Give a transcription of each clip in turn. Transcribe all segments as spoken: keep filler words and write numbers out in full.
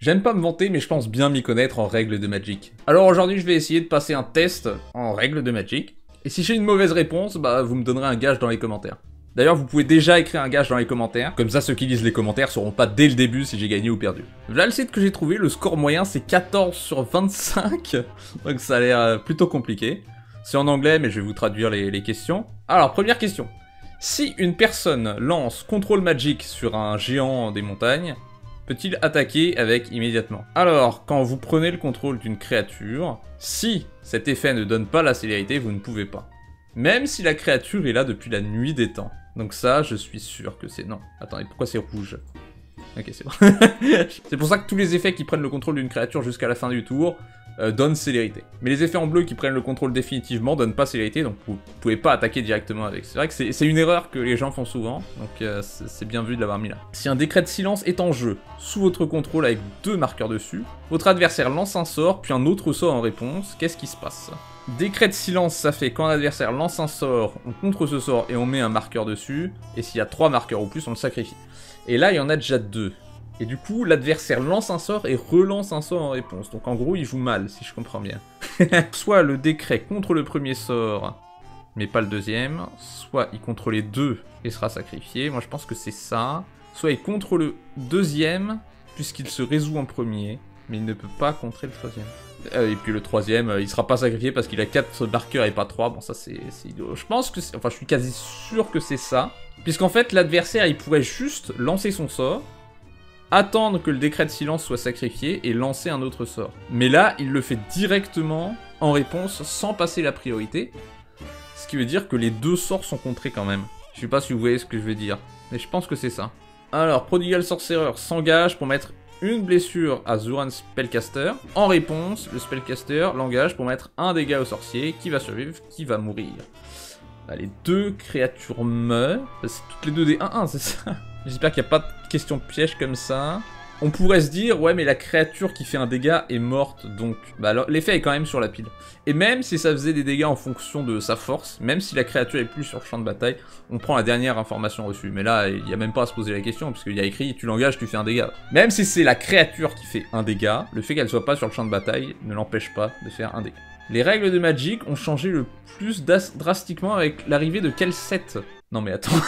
J'aime pas me vanter, mais je pense bien m'y connaître en règles de Magic. Alors aujourd'hui, je vais essayer de passer un test en règles de Magic. Et si j'ai une mauvaise réponse, bah vous me donnerez un gage dans les commentaires. D'ailleurs, vous pouvez déjà écrire un gage dans les commentaires, comme ça ceux qui lisent les commentaires sauront pas dès le début si j'ai gagné ou perdu. Là, le site que j'ai trouvé, le score moyen c'est quatorze sur vingt-cinq, donc ça a l'air plutôt compliqué. C'est en anglais, mais je vais vous traduire les, les questions. Alors, première question. Si une personne lance Control Magic sur un géant des montagnes, peut-il attaquer avec immédiatement? Alors, quand vous prenez le contrôle d'une créature, si cet effet ne donne pas la célérité, vous ne pouvez pas. Même si la créature est là depuis la nuit des temps. Donc ça, je suis sûr que c'est non. Attendez, pourquoi c'est rouge? Ok, c'est bon. C'est pour ça que tous les effets qui prennent le contrôle d'une créature jusqu'à la fin du tour euh, donnent célérité. Mais les effets en bleu qui prennent le contrôle définitivement donnent pas célérité, donc vous pouvez pas attaquer directement avec. C'est vrai que c'est une erreur que les gens font souvent, donc euh, c'est bien vu de l'avoir mis là. Si un décret de silence est en jeu, sous votre contrôle avec deux marqueurs dessus, votre adversaire lance un sort, puis un autre sort en réponse, qu'est-ce qui se passe? Décret de silence, ça fait quand l'adversaire lance un sort, on contre ce sort et on met un marqueur dessus, et s'il y a trois marqueurs ou plus, on le sacrifie. Et là, il y en a déjà deux. Et du coup, l'adversaire lance un sort et relance un sort en réponse. Donc en gros, il joue mal, si je comprends bien. Soit le décret contre le premier sort, mais pas le deuxième. Soit il contre les deux et sera sacrifié. Moi, je pense que c'est ça. Soit il contre le deuxième, puisqu'il se résout en premier, mais il ne peut pas contrer le troisième. Euh, et puis le troisième, euh, il sera pas sacrifié parce qu'il a quatre marqueurs et pas trois. Bon, ça c'est idiot. Je pense que c'est... Enfin, je suis quasi sûr que c'est ça. Puisqu'en fait, l'adversaire, il pourrait juste lancer son sort, attendre que le décret de silence soit sacrifié et lancer un autre sort. Mais là, il le fait directement en réponse sans passer la priorité. Ce qui veut dire que les deux sorts sont contrés quand même. Je sais pas si vous voyez ce que je veux dire. Mais je pense que c'est ça. Alors, Prodigal Sorcerer s'engage pour mettre une blessure à Zuran Spellcaster. En réponse, le Spellcaster l'engage pour mettre un dégât au sorcier qui va survivre, qui va mourir. Bah, les deux créatures meurent. C'est toutes les deux des un un, c'est ça? J'espère qu'il n'y a pas de question piège comme ça. On pourrait se dire, ouais, mais la créature qui fait un dégât est morte, donc... Bah, l'effet est quand même sur la pile. Et même si ça faisait des dégâts en fonction de sa force, même si la créature est plus sur le champ de bataille, on prend la dernière information reçue. Mais là, il n'y a même pas à se poser la question, parce qu'il y a écrit, tu l'engages, tu fais un dégât. Même si c'est la créature qui fait un dégât, le fait qu'elle soit pas sur le champ de bataille ne l'empêche pas de faire un dégât. Les règles de Magic ont changé le plus drastiquement avec l'arrivée de quel set? Non mais attends...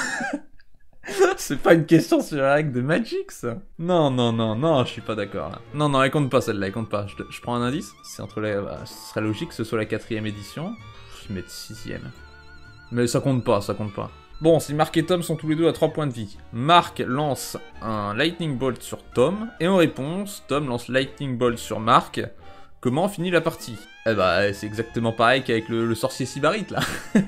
C'est pas une question sur la règle de Magic, ça. Non, non, non, non, je suis pas d'accord, là. Non, non, elle compte pas, celle-là, elle compte pas. Je, je prends un indice. C'est entre les... Bah, ce serait logique que ce soit la quatrième édition. Je vais mettre sixième. Mais ça compte pas, ça compte pas. Bon, si Marc et Tom sont tous les deux à trois points de vie, Marc lance un Lightning Bolt sur Tom, et en réponse, Tom lance Lightning Bolt sur Marc. Comment finit la partie? Eh bah, c'est exactement pareil qu'avec le, le sorcier Sybarite, là.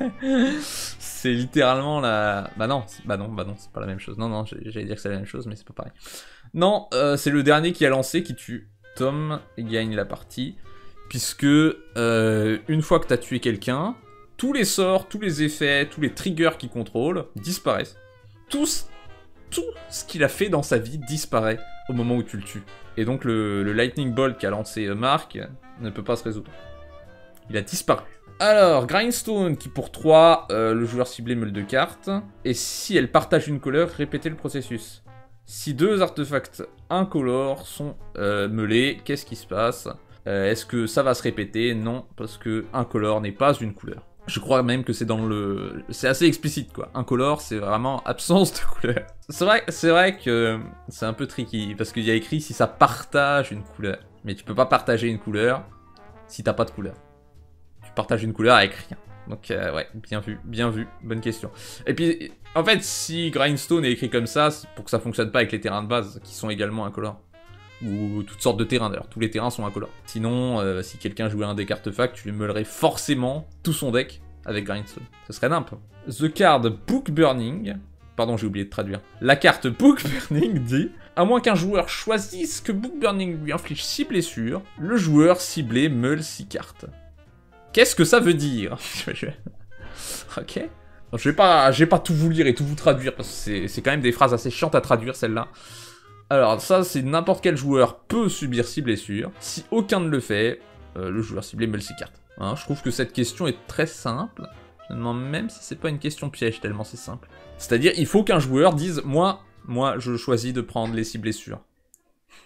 C'est littéralement la... Bah non, bah non, bah non, c'est pas la même chose. Non, non, j'allais dire que c'est la même chose, mais c'est pas pareil. Non, euh, c'est le dernier qui a lancé qui tue Tom et gagne la partie. Puisque, euh, une fois que t'as tué quelqu'un, tous les sorts, tous les effets, tous les triggers qu'il contrôle disparaissent. Tout, tout ce qu'il a fait dans sa vie disparaît au moment où tu le tues. Et donc le, le Lightning Bolt qu'a lancé Marc ne peut pas se résoudre. Il a disparu. Alors, Grindstone qui pour trois, euh, le joueur ciblé meule deux cartes. Et si elle partage une couleur, répétez le processus. Si deux artefacts incolores sont euh, meulés, qu'est-ce qui se passe? euh, Est-ce que ça va se répéter? Non, parce que incolore n'est pas une couleur. Je crois même que c'est dans le... C'est assez explicite, quoi. Incolore, c'est vraiment absence de couleur. C'est vrai, c'est vrai que c'est un peu tricky, parce qu'il y a écrit si ça partage une couleur. Mais tu peux pas partager une couleur si t'as pas de couleur. Tu partages une couleur avec rien. Donc, euh, ouais, bien vu, bien vu, bonne question. Et puis, en fait, si Grindstone est écrit comme ça, c'est pour que ça fonctionne pas avec les terrains de base, qui sont également incolores. Ou toutes sortes de terrains d'ailleurs, tous les terrains sont incolores. Sinon, euh, si quelqu'un jouait un deck artefact, tu lui meulerais forcément tout son deck avec Grindstone. Ce serait nimp. The card Book Burning, pardon j'ai oublié de traduire. La carte Book Burning dit, à moins qu'un joueur choisisse que Book Burning lui inflige six blessures, le joueur ciblé meule six cartes. Qu'est-ce que ça veut dire? Ok. Je vais pas, je vais pas tout vous lire et tout vous traduire, parce que c'est quand même des phrases assez chiantes à traduire, celle-là. Alors ça, c'est n'importe quel joueur peut subir six blessures. Si aucun ne le fait, euh, le joueur ciblé meule six cartes. Hein, je trouve que cette question est très simple. Je me demande même si c'est pas une question piège, tellement c'est simple. C'est-à-dire, il faut qu'un joueur dise, moi, moi, je choisis de prendre les six blessures.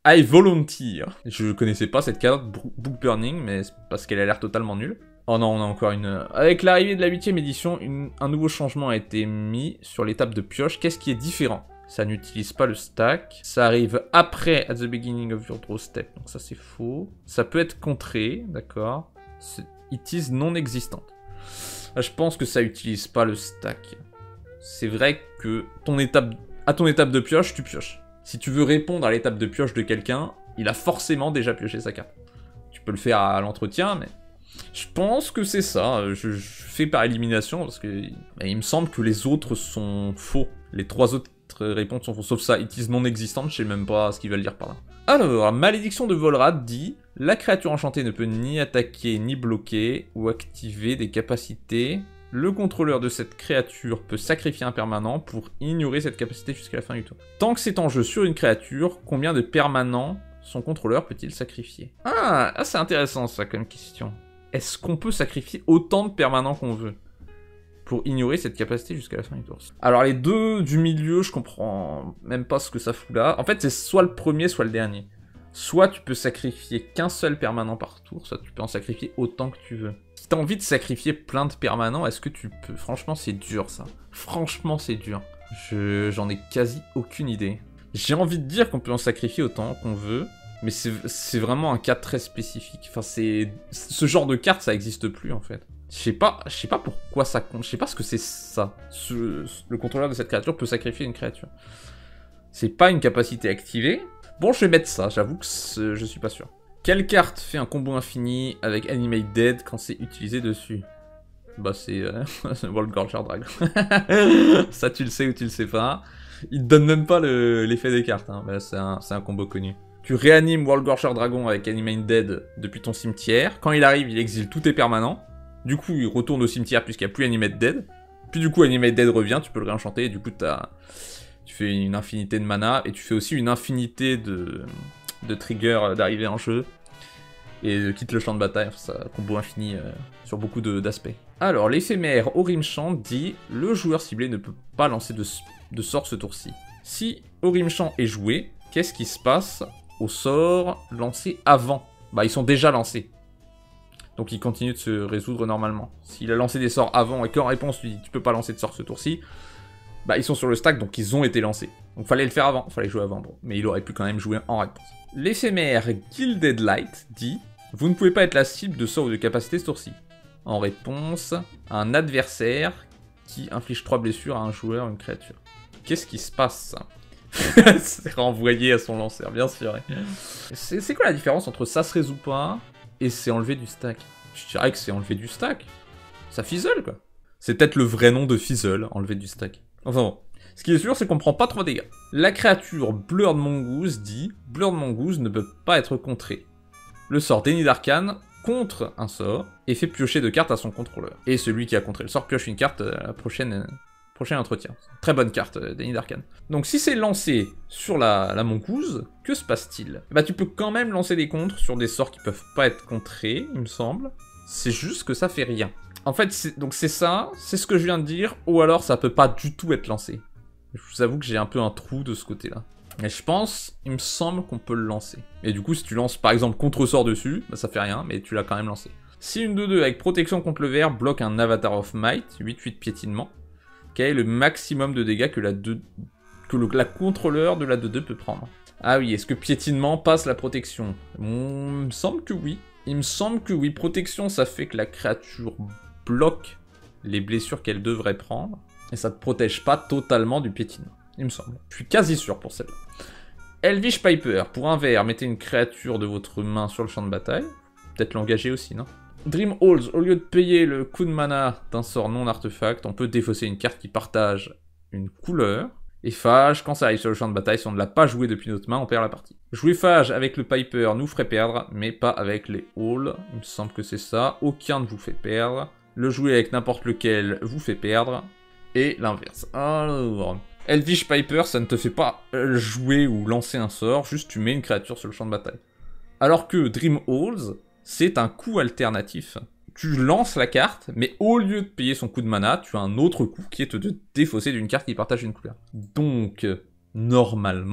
I Volunteer. Je connaissais pas cette carte Book Burning, mais c'est parce qu'elle a l'air totalement nulle. Oh non, on a encore une... Avec l'arrivée de la huitième édition, une... un nouveau changement a été mis sur l'étape de pioche. Qu'est-ce qui est différent? Ça n'utilise pas le stack. Ça arrive après at the beginning of your draw step. Donc ça c'est faux. Ça peut être contré, d'accord. It is non existante. Je pense que ça utilise pas le stack. C'est vrai que ton étape... à ton étape de pioche, tu pioches. Si tu veux répondre à l'étape de pioche de quelqu'un, il a forcément déjà pioché sa carte. Tu peux le faire à l'entretien, mais... Je pense que c'est ça. Je, je fais par élimination, parce que... Bah, il me semble que les autres sont faux. Les trois autres réponses sont fausses, sauf ça. It is non existante, je sais même pas ce qu'ils veulent dire par là. Alors, la malédiction de Volrad dit... La créature enchantée ne peut ni attaquer, ni bloquer, ou activer des capacités... Le contrôleur de cette créature peut sacrifier un permanent pour ignorer cette capacité jusqu'à la fin du tour. Tant que c'est en jeu sur une créature, combien de permanents son contrôleur peut-il sacrifier? Ah, ah c'est intéressant ça comme question. Est-ce qu'on peut sacrifier autant de permanents qu'on veut pour ignorer cette capacité jusqu'à la fin du tour? Alors les deux du milieu, je comprends même pas ce que ça fout là. En fait, c'est soit le premier, soit le dernier. Soit tu peux sacrifier qu'un seul permanent par tour, soit tu peux en sacrifier autant que tu veux. Si t'as envie de sacrifier plein de permanents, est-ce que tu peux? Franchement, c'est dur, ça. Franchement, c'est dur. Je... J'en ai quasi aucune idée. J'ai envie de dire qu'on peut en sacrifier autant qu'on veut, mais c'est vraiment un cas très spécifique. Enfin, c'est... Ce genre de carte, ça existe plus, en fait. Je sais pas, je sais pas pourquoi ça compte, je sais pas ce que c'est ça. Ce... Le contrôleur de cette créature peut sacrifier une créature. C'est pas une capacité activée. Bon, je vais mettre ça, j'avoue que je suis pas sûr. Quelle carte fait un combo infini avec Animate Dead quand c'est utilisé dessus? Bah c'est euh, Worldgorger Dragon. Ça tu le sais ou tu le sais pas. Il te donne même pas l'effet le, des cartes, hein. Bah, c'est un, un combo connu. Tu réanimes Worldgorger Dragon avec Animate Dead depuis ton cimetière. Quand il arrive, il exile tous tes permanents. Du coup, il retourne au cimetière puisqu'il n'y a plus Animate Dead. Puis du coup, Animate Dead revient, tu peux le réenchanter et du coup t'as... Tu fais une infinité de mana, et tu fais aussi une infinité de, de triggers d'arrivée en jeu. Et de quitte le champ de bataille, ça combo infini euh, sur beaucoup d'aspects. Alors, l'éphémère Orimchant dit « Le joueur ciblé ne peut pas lancer de, de sort ce tour-ci. » Si Orimchant est joué, qu'est-ce qui se passe aux sorts lancés avant? Bah, ils sont déjà lancés. Donc, ils continuent de se résoudre normalement. S'il a lancé des sorts avant et qu'en réponse, tu dis « Tu peux pas lancer de sort ce tour-ci », bah ils sont sur le stack, donc ils ont été lancés. Donc fallait le faire avant, fallait jouer avant, bon. Mais il aurait pu quand même jouer en réponse. L'éphémère Gilded Light dit « Vous ne pouvez pas être la cible de sort ou de capacité ce tour-ci. » En réponse, un adversaire qui inflige trois blessures à un joueur ou une créature. Qu'est-ce qui se passe? C'est renvoyé à son lanceur, bien sûr. C'est quoi la différence entre ça se résout pas et c'est enlevé du stack? Je dirais que c'est enlevé du stack. Ça fizzle, quoi. C'est peut-être le vrai nom de fizzle, enlevé du stack. Enfin bon, ce qui est sûr, c'est qu'on prend pas trop de dégâts. La créature Blurred Mongoose dit « Blurred Mongoose ne peut pas être contré. Le sort Déni d'Arcane contre un sort et fait piocher deux cartes à son contrôleur. Et celui qui a contré le sort pioche une carte à la prochaine, euh, prochain entretien. Très bonne carte, euh, Déni d'Arcane. Donc si c'est lancé sur la, la Mongoose, que se passe-t-il? Bah tu peux quand même lancer des contres sur des sorts qui peuvent pas être contrés, il me semble. C'est juste que ça fait rien. En fait, donc c'est ça, c'est ce que je viens de dire, ou alors ça peut pas du tout être lancé. Je vous avoue que j'ai un peu un trou de ce côté-là. Mais je pense, il me semble qu'on peut le lancer. Et du coup, si tu lances par exemple contre-sort dessus, bah ça fait rien, mais tu l'as quand même lancé. Si une deux deux avec protection contre le vert bloque un Avatar of Might, huit huit piétinement, quel est le maximum de dégâts que la, deux... que le... la contrôleur de la deux deux peut prendre? Ah oui, est-ce que piétinement passe la protection? Bon, il me semble que oui. Il me semble que oui, protection, ça fait que la créature bloque les blessures qu'elle devrait prendre, et ça te protège pas totalement du piétinement, il me semble. Je suis quasi sûr pour celle-là. Elvish Piper, pour un vert, mettez une créature de votre main sur le champ de bataille. Peut-être l'engager aussi, non? Dream Halls, au lieu de payer le coût de mana d'un sort non artefact, on peut défausser une carte qui partage une couleur. Et Phage, quand ça arrive sur le champ de bataille, si on ne l'a pas joué depuis notre main, on perd la partie. Jouer Phage avec le Piper nous ferait perdre, mais pas avec les Halls. Il me semble que c'est ça. Aucun ne vous fait perdre. Le jouer avec n'importe lequel vous fait perdre. Et l'inverse. Alors... Elvish Piper, ça ne te fait pas jouer ou lancer un sort, juste tu mets une créature sur le champ de bataille. Alors que Dream Halls, c'est un coup alternatif. Tu lances la carte, mais au lieu de payer son coup de mana, tu as un autre coup qui est de te défausser d'une carte qui partage une couleur. Donc, normalement,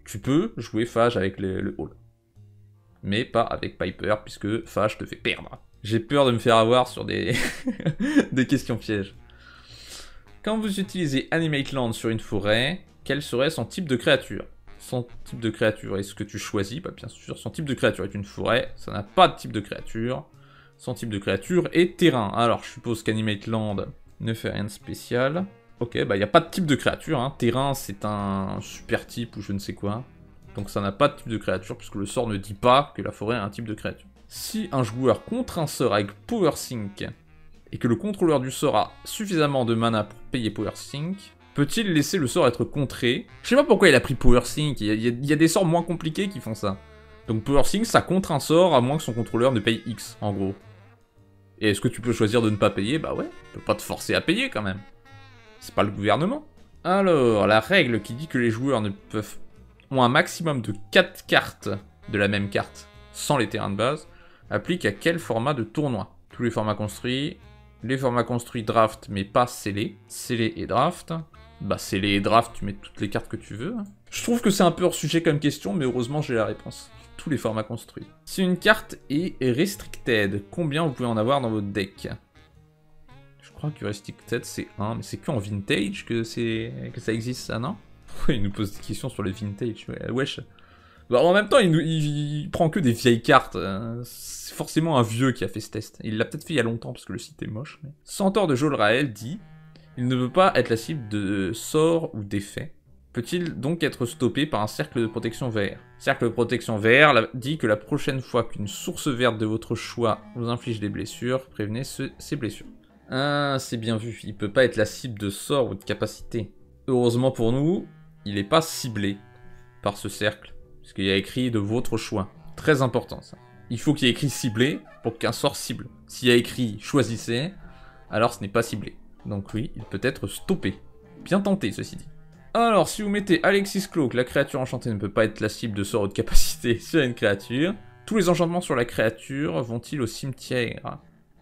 Tu peux jouer Phage avec le, le Hall. Mais pas avec Piper, puisque Phage te fait perdre. J'ai peur de me faire avoir sur des, des questions pièges. Quand vous utilisez Animate Land sur une forêt, quel serait son type de créature? Son type de créature est ce que tu choisis, bah bien sûr, son type de créature est une forêt, ça n'a pas de type de créature. Son type de créature est terrain. Alors, je suppose qu'Animate Land ne fait rien de spécial. Ok, bah il n'y a pas de type de créature, hein. Terrain, c'est un super type ou je ne sais quoi. Donc ça n'a pas de type de créature, puisque le sort ne dit pas que la forêt a un type de créature. Si un joueur contre un sort avec Power Sync, et que le contrôleur du sort a suffisamment de mana pour payer Power Sync, peut-il laisser le sort être contré? Je sais pas pourquoi il a pris Power Sync, il y a, il y a, il y a des sorts moins compliqués qui font ça. Donc Power Sync, ça contre un sort à moins que son contrôleur ne paye X, en gros. Et est-ce que tu peux choisir de ne pas payer? Bah ouais, tu peux pas te forcer à payer quand même. C'est pas le gouvernement. Alors, la règle qui dit que les joueurs ne peuvent ont un maximum de quatre cartes de la même carte, sans les terrains de base, applique à quel format de tournoi? Tous les formats construits, les formats construits draft, mais pas scellés, scellés et draft. Bah scellés et draft, tu mets toutes les cartes que tu veux. Je trouve que c'est un peu hors sujet comme question, mais heureusement j'ai la réponse. Tous les formats construits. Si une carte est restricted, combien vous pouvez en avoir dans votre deck? Je crois que restricted c'est un, mais c'est que en vintage que, que ça existe ça, non? Il nous pose des questions sur le vintage, ouais, wesh. Bah, en même temps, il, nous, il, il prend que des vieilles cartes. Hein. C'est forcément un vieux qui a fait ce test. Il l'a peut-être fait il y a longtemps, parce que le site est moche. Mais... Centaure de Jolrael dit « Il ne veut pas être la cible de sorts ou d'effets. Peut-il donc être stoppé par un cercle de protection vert ?» Cercle de protection vert la, dit que la prochaine fois qu'une source verte de votre choix vous inflige des blessures, prévenez ce, ces blessures. Ah, c'est bien vu. Il peut pas être la cible de sorts ou de capacité. Heureusement pour nous, il n'est pas ciblé par ce cercle, puisqu'il y a écrit de votre choix. Très important ça. Il faut qu'il y ait écrit ciblé pour qu'un sort cible. S'il y a écrit choisissez, alors ce n'est pas ciblé. Donc oui, il peut être stoppé. Bien tenté ceci dit. Alors si vous mettez Alexis Cloak, la créature enchantée ne peut pas être la cible de sort ou de capacité sur une créature, tous les enchantements sur la créature vont-ils au cimetière?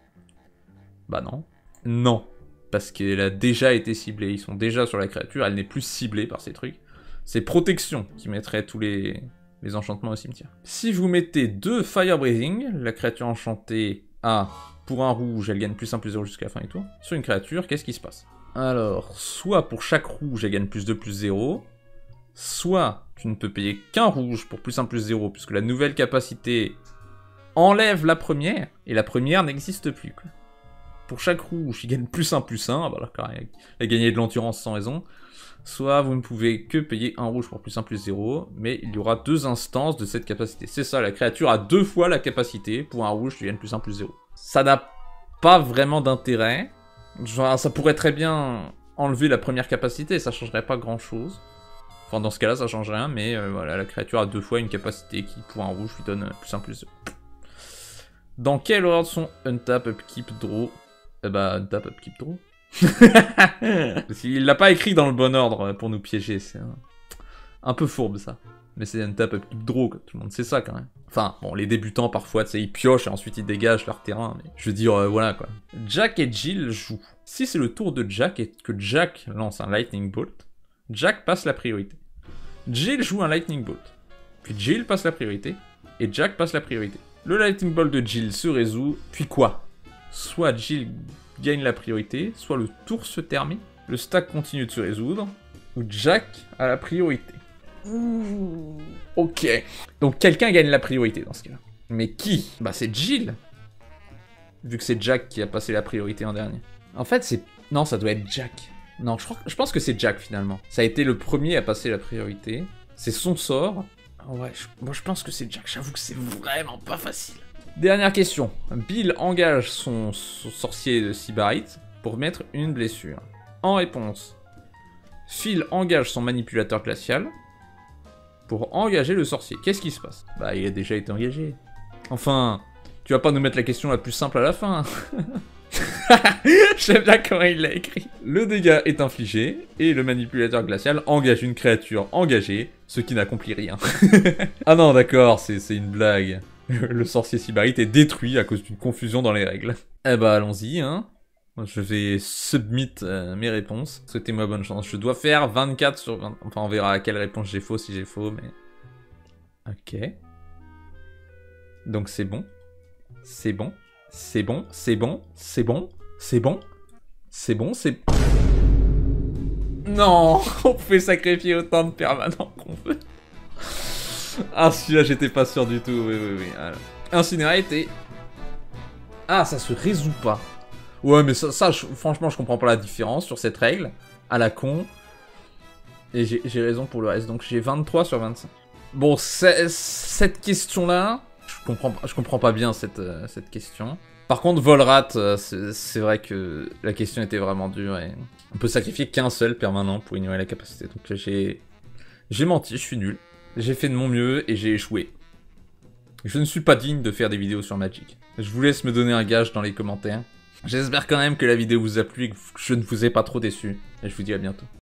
Bah non. Non. Parce qu'elle a déjà été ciblée, ils sont déjà sur la créature, elle n'est plus ciblée par ces trucs. C'est protection qui mettrait tous les, les enchantements au cimetière. Si vous mettez deux Fire Breathing, la créature enchantée a, pour un rouge, elle gagne plus un plus zéro jusqu'à la fin du tour. Sur une créature, qu'est-ce qui se passe? Alors, soit pour chaque rouge, elle gagne plus deux plus zéro, soit tu ne peux payer qu'un rouge pour plus un plus zéro, puisque la nouvelle capacité enlève la première, et la première n'existe plus, quoi. Pour chaque rouge, il gagne plus un plus un, bah alors il a gagné de l'endurance sans raison. Soit vous ne pouvez que payer un rouge pour plus un plus zéro, mais il y aura deux instances de cette capacité. C'est ça, la créature a deux fois la capacité, pour un rouge, tu gagnes plus un plus zéro. Ça n'a pas vraiment d'intérêt. Genre, ça pourrait très bien enlever la première capacité, ça changerait pas grand chose. Enfin, dans ce cas-là, ça change rien, mais euh, voilà, la créature a deux fois une capacité qui, pour un rouge, lui donne euh, plus un plus zéro. Dans quel ordre sont Untap, Upkeep, Draw? Eh bah, Untap, Upkeep, Draw. Il l'a pas écrit dans le bon ordre pour nous piéger, c'est un... un peu fourbe ça. Mais c'est Untap, Upkeep, Draw, quoi. Tout le monde sait ça quand même. Enfin, bon, les débutants parfois, tu sais, ils piochent et ensuite ils dégagent leur terrain, mais je veux dire, euh, voilà quoi. Jack et Jill jouent. Si c'est le tour de Jack et que Jack lance un Lightning Bolt, Jack passe la priorité. Jill joue un Lightning Bolt. Puis Jill passe la priorité, et Jack passe la priorité. Le Lightning Bolt de Jill se résout, puis quoi? Soit Jill gagne la priorité, soit le tour se termine, le stack continue de se résoudre, ou Jack a la priorité. Ouh, ok. Donc quelqu'un gagne la priorité dans ce cas-là. Mais qui? Bah c'est Jill. Vu que c'est Jack qui a passé la priorité en dernier. En fait c'est... Non, ça doit être Jack. Non, je, crois... je pense que c'est Jack finalement. Ça a été le premier à passer la priorité. C'est son sort. Ouais, je... moi je pense que c'est Jack. J'avoue que c'est vraiment pas facile. Dernière question. Bill engage son, son sorcier de Sybarite pour mettre une blessure. En réponse, Phil engage son manipulateur glacial pour engager le sorcier. Qu'est-ce qui se passe? Bah, il a déjà été engagé. Enfin, tu vas pas nous mettre la question la plus simple à la fin. J'aime bien comment il l'a écrit. Le dégât est infligé et le manipulateur glacial engage une créature engagée, ce qui n'accomplit rien. Ah non, d'accord, c'est une blague. Le sorcier Sybarite est détruit à cause d'une confusion dans les règles. Eh bah allons-y, hein. Je vais submit euh, mes réponses. Souhaitez-moi bonne chance. Je dois faire vingt-quatre sur vingt. Enfin, on verra à quelle réponse j'ai faux, si j'ai faux, mais... Ok. Donc c'est bon. C'est bon. C'est bon. C'est bon. C'est bon. C'est bon. C'est bon. C'est... Non, on pouvait sacrifier autant de permanents qu'on veut. Ah, celui-là, j'étais pas sûr du tout. Oui, oui, oui. Alors. Incinerate et... Ah, ça se résout pas. Ouais, mais ça, ça je, franchement, je comprends pas la différence sur cette règle. À la con. Et j'ai raison pour le reste. Donc, j'ai vingt-trois sur vingt-cinq. Bon, cette question-là, je comprends, je comprends pas bien cette, euh, cette question. Par contre, Volrat, euh, c'est vrai que la question était vraiment dure et on peut sacrifier qu'un seul permanent pour ignorer la capacité. Donc j'ai j'ai menti, je suis nul. J'ai fait de mon mieux et j'ai échoué. Je ne suis pas digne de faire des vidéos sur Magic. Je vous laisse me donner un gage dans les commentaires. J'espère quand même que la vidéo vous a plu et que je ne vous ai pas trop déçu. Et je vous dis à bientôt.